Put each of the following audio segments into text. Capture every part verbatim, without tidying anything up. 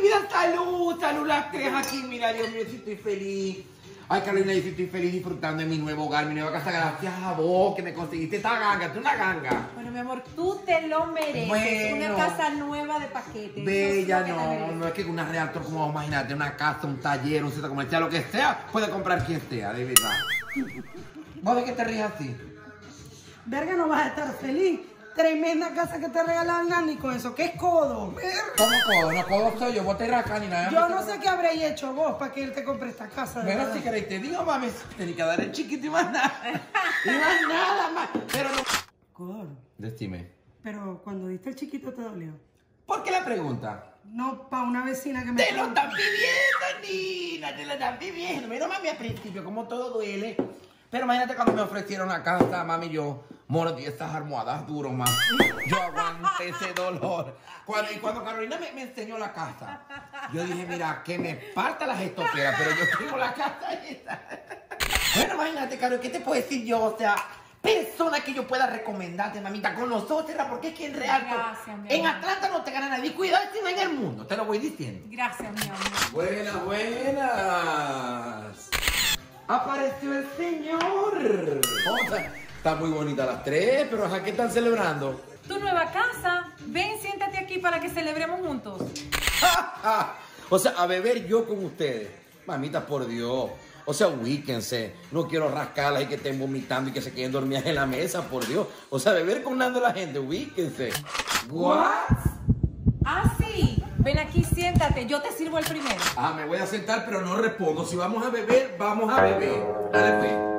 vida, salud, salud las tres aquí. Mira, Dios mío, si estoy feliz. Ay, Carolina, yo sí estoy feliz disfrutando de mi nuevo hogar, mi nueva casa. Gracias a vos que me conseguiste esta ganga. Tú una ganga. Bueno, mi amor, tú te lo mereces. Bueno, una casa nueva de paquete. Bella, es no, no es que una realtor, como imagínate, una casa, un taller, un centro comercial, lo que sea, puede comprar quien sea, de verdad. ¿Vos ves que te ríes así? Verga, no vas a estar feliz. Tremenda casa que te regalaron, Andy, con eso. ¿Qué es codo? ¿Cómo codo? No, codo soy yo, vos te rascas ni nada. Yo no sé qué habréis hecho vos para que él te compre esta casa. De Bueno, verdad. si queréis te digo, mami, tenés que dar el chiquito y más nada. Y más nada, más. Pero no... Codor, Decime. pero cuando diste el chiquito te dolió. ¿Por qué la pregunta? No, para una vecina que me... Te lo están pidiendo, Nina, te lo están pidiendo. Mira, mami, al principio, como todo duele. Pero imagínate cuando me ofrecieron una casa, mami, yo mordí estas almohadas duro, mami. Yo aguanté ese dolor. Cuando, y cuando Carolina me, me enseñó la casa, yo dije, mira, que me parta las estoperas, pero yo tengo la casa esta. Bueno, imagínate, Carol, ¿qué te puedo decir yo? O sea, persona que yo pueda recomendarte, mamita, con nosotros, porque es que en real, Gracias, mi en amor. Atlanta no te gana nadie. Cuidado, si no en el mundo, te lo voy diciendo. Gracias, mi amor. Buenas, buenas. Apareció el señor. ¿Cómo está? Está muy bonita las tres, pero ¿a qué están celebrando? Tu nueva casa. Ven, siéntate aquí para que celebremos juntos. O sea, a beber yo con ustedes. Mamita, por Dios. O sea, ubíquense. No quiero rascarlas y que estén vomitando y que se queden dormidas en la mesa, por Dios. O sea, beber con Nando la gente, ubíquense. ¿What? Ah, sí. Ven aquí, siéntate. Yo te sirvo el primero. Ah, me voy a sentar, pero no respondo. Si vamos a beber, vamos a beber. Dale, fe.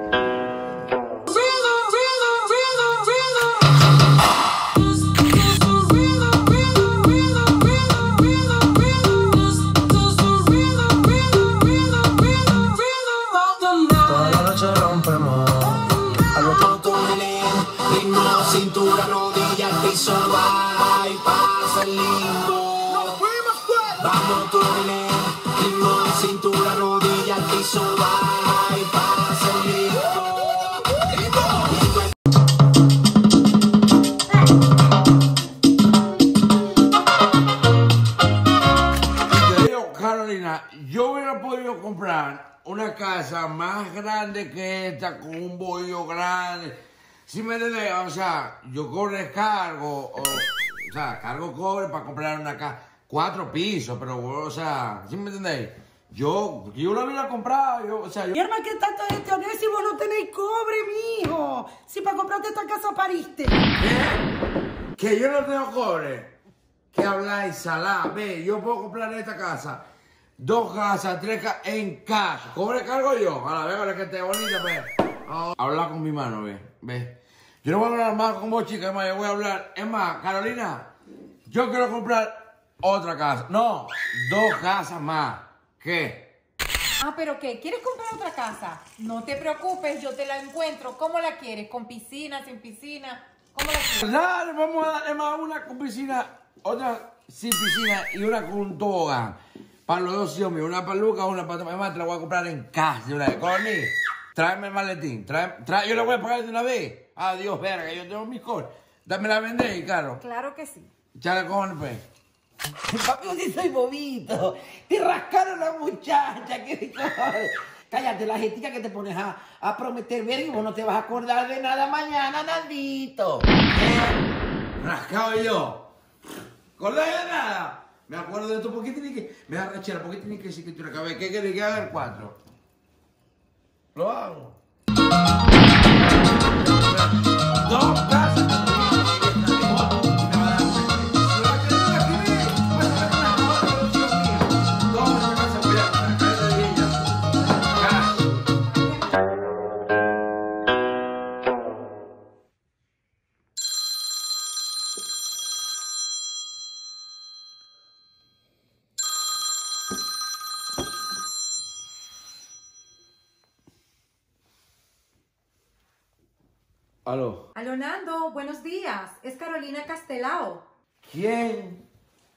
Toda la noche rompemos. Al otro túnel, ritmo, cintura, rodilla, al piso, va y pasa el limbo. Vamos túnel, ritmo, cintura, rodilla, al piso, va y pasa el limbo. Yo, Carolina, yo hubiera podido comprar una casa más grande que esta, con un bollo grande. ¿Sí me entiendes? O sea, yo cobre cargo, o, o sea, cargo cobre para comprar una casa, cuatro pisos, pero, o sea, ¿sí me entendéis? Yo, yo lo hubiera comprado, yo, o sea, yo... Mi hermano, ¿qué tanto de teoría si vos no tenéis cobre, mijo? Si para comprarte esta casa pariste. ¿Qué? Que yo no tengo cobre. ¿Qué habláis, salá? Ve, yo puedo comprar esta casa, dos casas, tres casas, en cash. ¿Cobre cargo yo? A la vez, ahora que esté bonita, ve. Ah, habla con mi mano, ve, ve. Yo no voy a hablar más con vos, chica, es más, yo voy a hablar. Es más, Carolina, yo quiero comprar otra casa. No, dos casas más. ¿Qué? Ah, ¿pero qué? ¿Quieres comprar otra casa? No te preocupes, yo te la encuentro. ¿Cómo la quieres? ¿Con piscina, sin piscina? ¿Cómo la quieres? Dale, vamos a darle más una con piscina, otra sin piscina y una con un tobogán. Para los dos hijos míos, una para Lucas, una para tu mamá, te la voy a comprar en casa de una vez. Connie, tráeme el maletín, trae, trae, yo la voy a pagar de una vez. Adiós, verga, yo tengo mis cosas. Dame la vendéis, Carlos. Claro que sí. Chale, cojones, pues. Papi, yo sí soy bobito. Te rascaron la muchacha, qué cojones. Cállate, la gentica que te pones a, a prometer ver y vos no te vas a acordar de nada mañana, Nandito. ¿Eh? Rascado yo. ¿Acordás de nada? Me acuerdo de esto porque tiene que... Me da rechera, porque tiene que decir que tú una cabeza. ¿Qué quieres que haga el cuatro? Lo hago. Dos casas. Aló. Aló, Nando, buenos días. Es Carolina Castelao. ¿Quién?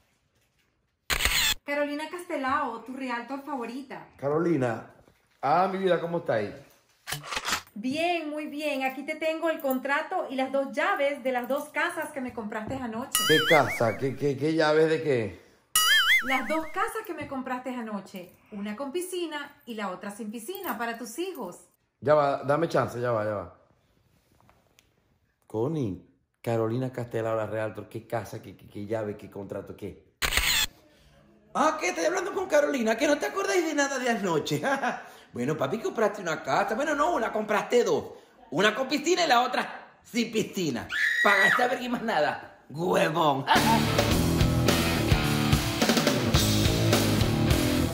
Carolina Castelao, tu realtor favorita. Carolina. Ah, mi vida, ¿cómo estáis? Bien, muy bien. Aquí te tengo el contrato y las dos llaves de las dos casas que me compraste anoche. ¿Qué casa? ¿Qué, qué, qué llaves de qué? Las dos casas que me compraste anoche, una con piscina y la otra sin piscina para tus hijos. Ya va, dame chance, ya va, ya va. Connie, Carolina Castelao, la Realtor, ¿qué casa, qué, qué, qué llave, qué contrato, qué? Ah, ¿qué? Estoy hablando con Carolina, que no te acordáis de nada de anoche. Bueno, papi, compraste una casa. Bueno, no, una, compraste dos. Una con piscina y la otra sin piscina. Pagaste a ver y más nada. Huevón.